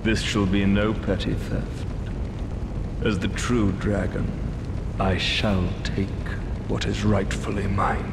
This shall be no petty theft. As the true dragon, I shall take what is rightfully mine.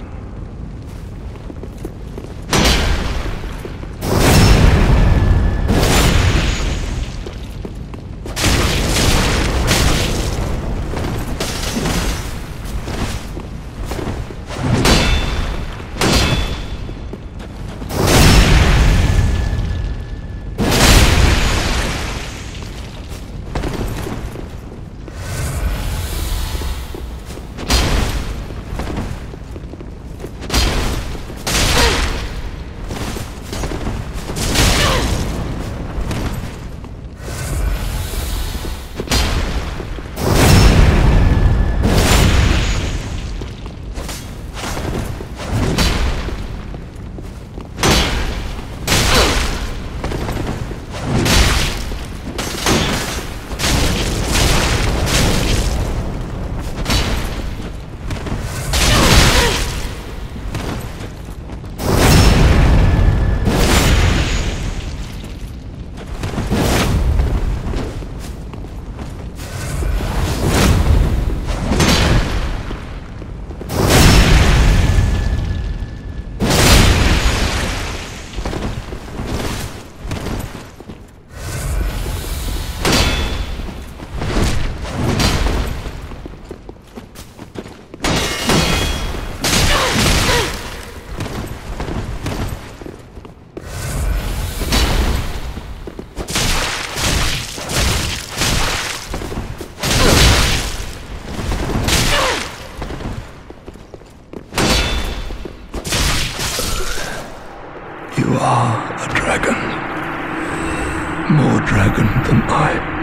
You are a dragon. More dragon than I.